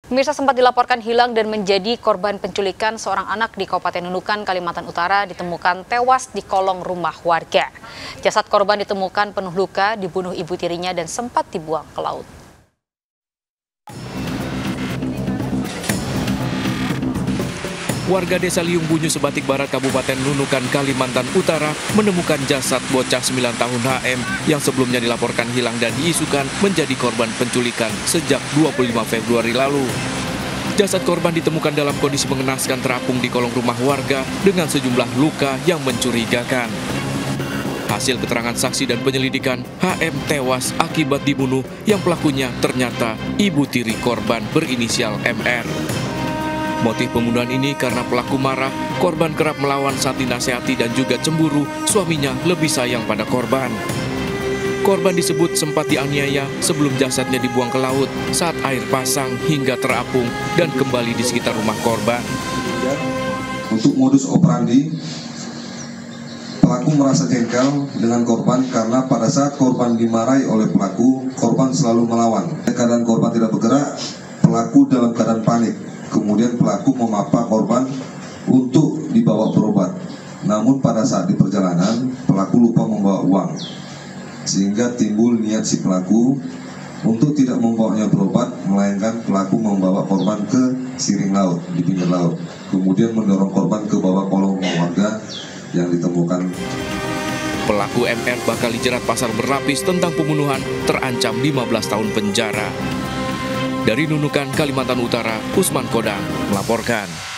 Pemirsa, sempat dilaporkan hilang dan menjadi korban penculikan seorang anak di Kabupaten Nunukan, Kalimantan Utara ditemukan tewas di kolong rumah warga. Jasad korban ditemukan penuh luka, dibunuh ibu tirinya dan sempat dibuang ke laut. Warga desa Liung Bunyu, Sebatik Barat, Kabupaten Nunukan, Kalimantan Utara menemukan jasad bocah 9 tahun HM yang sebelumnya dilaporkan hilang dan diisukan menjadi korban penculikan sejak 25 Februari lalu. Jasad korban ditemukan dalam kondisi mengenaskan terapung di kolong rumah warga dengan sejumlah luka yang mencurigakan. Hasil keterangan saksi dan penyelidikan, HM tewas akibat dibunuh yang pelakunya ternyata ibu tiri korban berinisial MR. Motif pembunuhan ini karena pelaku marah, korban kerap melawan saat dinasehati dan juga cemburu suaminya lebih sayang pada korban. Korban disebut sempat dianiaya sebelum jasadnya dibuang ke laut saat air pasang hingga terapung dan kembali di sekitar rumah korban. Untuk modus operandi, pelaku merasa jengkel dengan korban karena pada saat korban dimarahi oleh pelaku, korban selalu melawan. Keadaan korban tidak bergerak, pelaku dalam keadaan panik. Kemudian pelaku memapa korban untuk dibawa berobat. Namun pada saat di perjalanan, pelaku lupa membawa uang. Sehingga timbul niat si pelaku untuk tidak membawanya berobat, melainkan pelaku membawa korban ke siring laut, di pinggir laut. Kemudian mendorong korban ke bawah kolong rumah warga yang ditemukan. Pelaku MR bakal dijerat pasal berlapis tentang pembunuhan, terancam 15 tahun penjara. Dari Nunukan, Kalimantan Utara, Usman Kodang melaporkan.